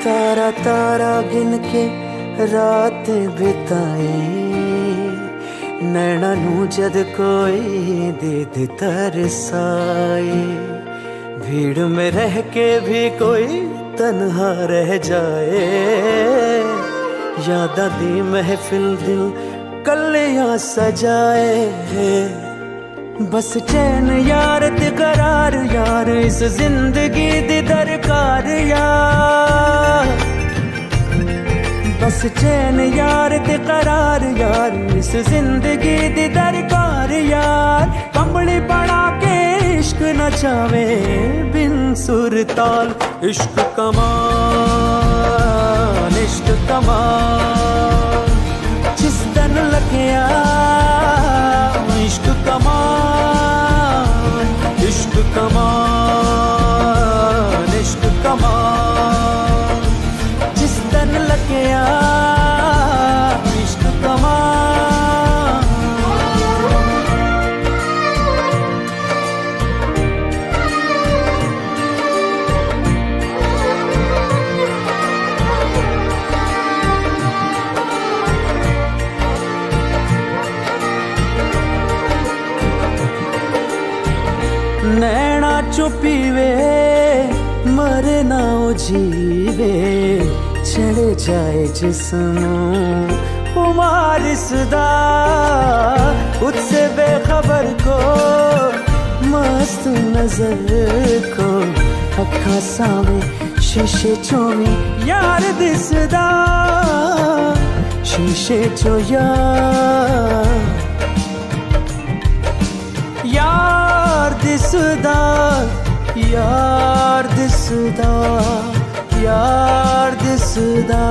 तारा तारा गिन के रात बिताए, नैना नू जद कोई दीद तरसाए, भीड़ में रह के भी कोई तन्हा रह जाए, यादा दी महफिल दिल कलियां सजाए। बस चैन यार ते करार यार इस जिंदगी दी दरकार यार, बस चैन यार ते करार यार इस जिंदगी दी दरकार यार। कंबली बना के इश्क नचावे बिन सुर ताल, इश्क कमाल इश्क कमाल, जिस दिन लग्या इश्क कमाल, इश्क कमाल इश्क कमाल, जिस दिन लग्या इश्क कमाल। नैना चुपीवे मरे ना जीवे, चढ़े जाए जिस्मों उमार सदा, उससे बेखबर को मस्त नजर को अखा सावे शीशे चोवी यार दिसदा, शीशे चो यार दिसदा, यार दिसदा, यार दिसदा।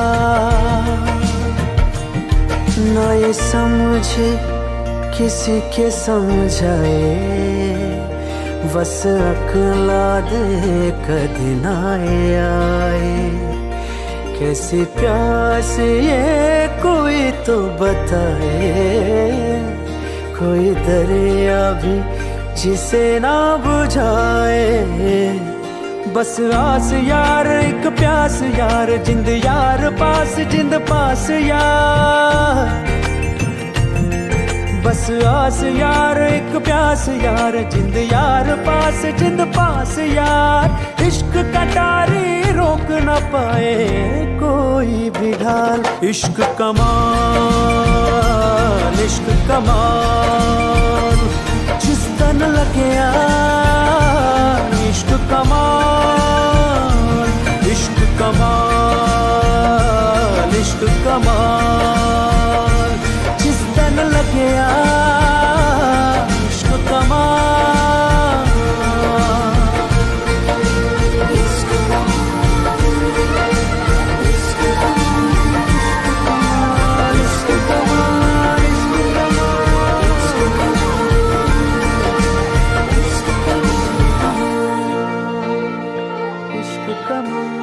ना ये समझे किसी के समझाए, बस अकला दे कदी ना आए, कैसी प्यास ये कोई तो बताए, कोई दरिया भी जिसे ना बुझाए। बस आस यार एक प्यास यार, जिंद यार पास जिंद पास यार, बस आस यार एक प्यास यार, जिंद यार पास जिंद पास यार। इश्क कटारी रोक न पाए कोई भी ढाल, इश्क कमाल इश्क कमाल, जिस दिन लग्या इश्क कमाल, इश्क कमाल इश्क कमाल, जिस दिन लग्या इश्क कमाल, इश्क कमाल इश्क कमाल, इश्क कमाल इश्क कमाल, इश्क कमाल, इश्क कमाल।